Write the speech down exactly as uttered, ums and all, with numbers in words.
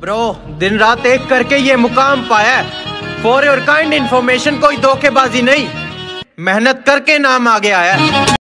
Bro दिन रात एक करके ये मुकाम पाया है। फॉर योर काइंड इन्फॉर्मेशन कोई धोखेबाजी नहीं, मेहनत करके नाम आगे आया है।